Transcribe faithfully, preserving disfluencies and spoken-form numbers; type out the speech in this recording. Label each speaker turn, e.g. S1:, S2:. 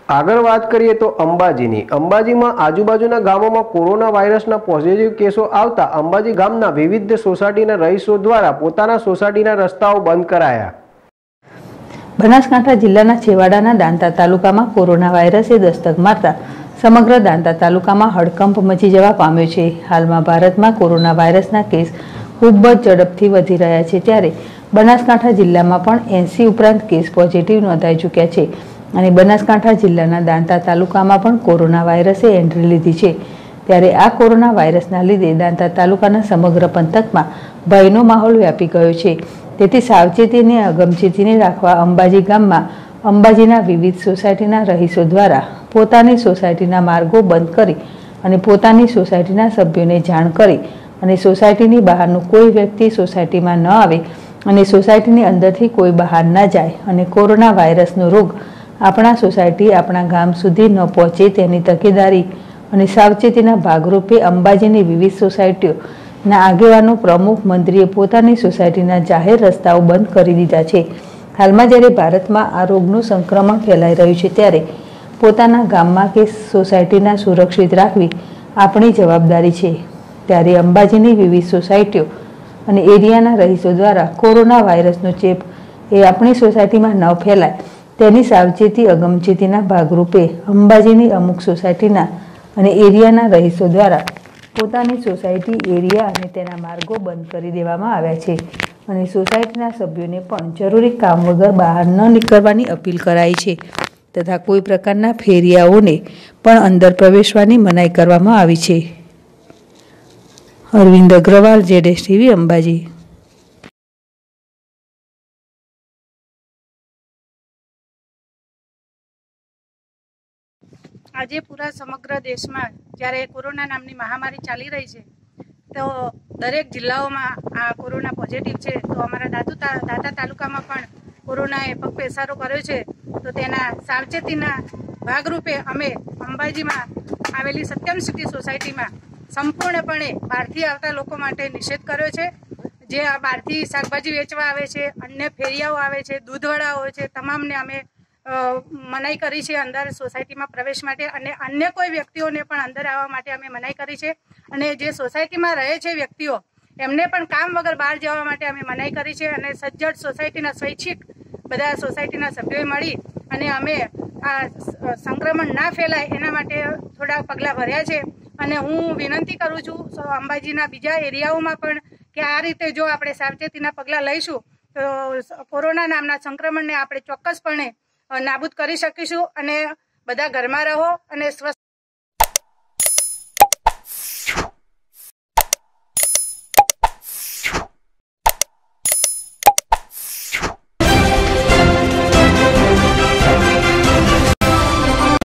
S1: આગળ વાત કરીએ તો અંબાજીની અંબાજીમાં આજુબાજુના ગામોમાં કોરોના વાયરસના પોઝિટિવ કેસો આવતા અંબાજી ગામના વિવિધ સોસાયટીના રહીશો દ્વારા પોતાના સોસાયટીના રસ્તાઓ બંધ કરાયા।
S2: બનાસકાંઠા જિલ્લાના છેવાડાના દાંતા તાલુકામાં કોરોના વાયરસે દસ્તક મારતા સમગ્ર દાંતા તાલુકામાં હડકંપ મચી જવા પામ્યો છે। હાલમાં ભારતમાં કોરોના વાયરસના કેસ ખૂબ જ ઝડપથી વધી રહ્યા છે, ત્યારે બનાસકાંઠા જિલ્લામાં પણ એંસી ઉપરાંત કેસ પોઝિટિવ નોંધાઈ ચૂક્યા છે અને બનાસકાંઠા જિલ્લાના દાંતા તાલુકામાં પણ કોરોના વાયરસે એન્ટ્રી લીધી છે। ત્યારે આ કોરોના વાયરસના લીધે દાંતા તાલુકાના સમગ્ર પંથકમાં ભયનો માહોલ વ્યાપી ગયો છે। તેથી સાવચેતીને અગમચેતીને રાખવા અંબાજી ગામમાં અંબાજીના વિવિધ સોસાયટીના રહીશો દ્વારા પોતાની સોસાયટીના માર્ગો બંધ કરી અને પોતાની સોસાયટીના સભ્યોને જાણ કરી અને સોસાયટીની બહારનું કોઈ વ્યક્તિ સોસાયટીમાં ન આવે અને સોસાયટીની અંદરથી કોઈ બહાર ન જાય અને કોરોના વાયરસનો રોગ આપણા સોસાયટી આપણા ગામ સુધી ન પહોંચે તેની તકેદારી અને સાવચેતીના ભાગરૂપે અંબાજીની વિવિધ સોસાયટીઓના આગેવાનો પ્રમુખ મંત્રીએ પોતાની સોસાયટીના જાહેર રસ્તાઓ બંધ કરી દીધા છે। હાલમાં જ્યારે ભારતમાં આ રોગનું સંક્રમણ ફેલાઈ રહ્યું છે, ત્યારે પોતાના ગામમાં કે સોસાયટીના સુરક્ષિત રાખવી આપણી જવાબદારી છે। ત્યારે અંબાજીની વિવિધ સોસાયટીઓ અને એરિયાના રહીશો દ્વારા કોરોના વાયરસનો ચેપ એ આપણી સોસાયટીમાં ન ફેલાય તેની સાવચેતી અગમચેતીના ભાગરૂપે અંબાજીની અમુક સોસાયટીના અને એરિયાના રહીશો દ્વારા પોતાની સોસાયટી એરિયા અને તેના માર્ગો બંધ કરી દેવામાં આવ્યા છે અને સોસાયટીના સભ્યોને પણ જરૂરી કામ વગર બહાર ન નીકળવાની અપીલ કરાઈ છે તથા કોઈ પ્રકારના ફેરિયાઓને પણ અંદર પ્રવેશવાની મનાઈ કરવામાં આવી છે। અરવિંદ અગ્રવાલ, જેડેશ ટીવી, અંબાજી।
S3: આજે પૂરા સમગ્ર દેશમાં જ્યારે કોરોના નામની મહામારી ચાલી રહી છે, તો દરેક જિલ્લાઓમાં આ કોરોના પોઝિટિવ છે, તો અમારા દાંતુ દાંતા તાલુકામાં પણ કોરોનાએ પગપેસારો કર્યો છે। તો તેના સાવચેતીના ભાગરૂપે અમે અંબાજીમાં આવેલી સત્યમ સિટી સોસાયટીમાં સંપૂર્ણપણે બહારથી આવતા લોકો માટે નિષેધ કર્યો છે। જે આ બહારથી શાકભાજી વેચવા આવે છે, અન્ય ફેરિયાઓ આવે છે, દૂધવાળાઓ છે, તમામને અમે મનાઈ કરી છે અંદર સોસાયટીમાં પ્રવેશ માટે, અને અન્ય કોઈ વ્યક્તિઓને પણ અંદર આવવા માટે અમે મનાઈ કરી છે। અને જે સોસાયટીમાં રહે છે વ્યક્તિઓ, એમને પણ કામ વગર બહાર જવા માટે અમે મનાઈ કરી છે। અને સજ્જડ સોસાયટીના સ્વૈચ્છિક બધા સોસાયટીના સભ્યોએ મળી અને અમે આ સંક્રમણ ના ફેલાય એના માટે થોડા પગલાં ભર્યા છે। અને હું વિનંતી કરું છું અંબાજીના બીજા એરિયાઓમાં પણ કે આ રીતે જો આપણે સાવચેતીના પગલાં લઈશું તો કોરોના નામના સંક્રમણને આપણે ચોક્કસપણે નાબૂદ કરી શકીશું। અને બધા ઘરમાં રહો અને સ્વસ્થ